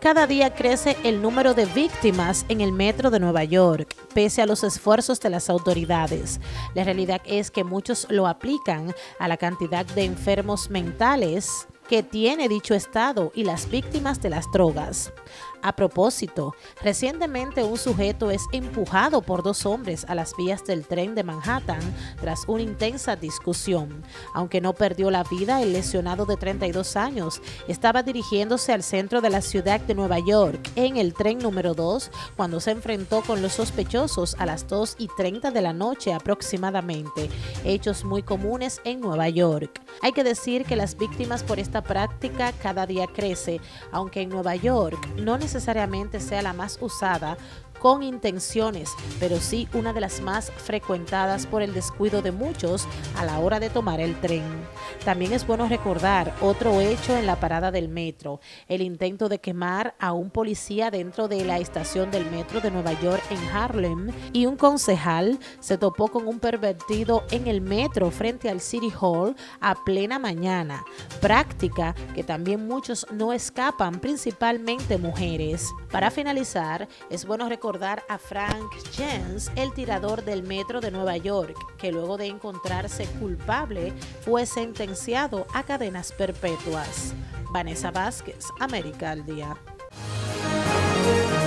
Cada día crece el número de víctimas en el metro de Nueva York, pese a los esfuerzos de las autoridades. La realidad es que muchos lo aplican a la cantidad de enfermos mentales que tiene dicho estado y las víctimas de las drogas. A propósito, recientemente un sujeto es empujado por dos hombres a las vías del tren de Manhattan tras una intensa discusión. Aunque no perdió la vida, el lesionado de 32 años estaba dirigiéndose al centro de la ciudad de Nueva York en el tren número 2 cuando se enfrentó con los sospechosos a las 2:30 de la noche aproximadamente, hechos muy comunes en Nueva York. Hay que decir que las víctimas por esta práctica cada día crece, aunque en Nueva York no necesariamente sea la más usada con intenciones, pero sí una de las más frecuentadas por el descuido de muchos a la hora de tomar el tren. También es bueno recordar otro hecho en la parada del metro, el intento de quemar a un policía dentro de la estación del metro de Nueva York en Harlem, y un concejal se topó con un pervertido en el metro frente al City Hall a plena mañana, práctica que también muchos no escapan, principalmente mujeres. Para finalizar, es bueno recordar a Frank Jens, el tirador del metro de Nueva York, que luego de encontrarse culpable fue sentenciado a cadenas perpetuas. Vanessa Vázquez, América al Día.